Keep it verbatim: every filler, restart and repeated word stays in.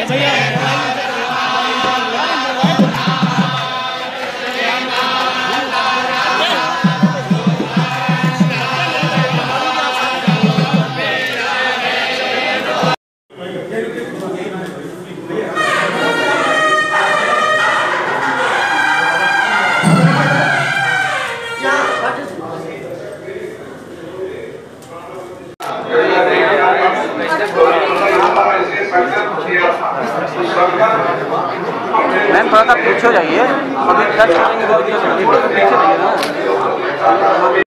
Ma'am थोड़ा सा पीछे हो जाइए, अभी टच करेंगे तो पीछे जाइए ना।